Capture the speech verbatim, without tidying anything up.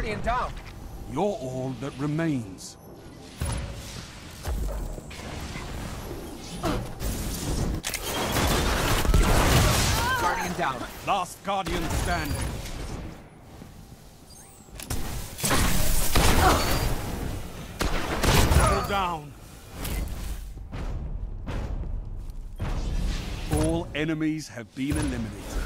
Guardian down. You're all that remains. Guardian down. Last Guardian standing. Double down. All enemies have been eliminated.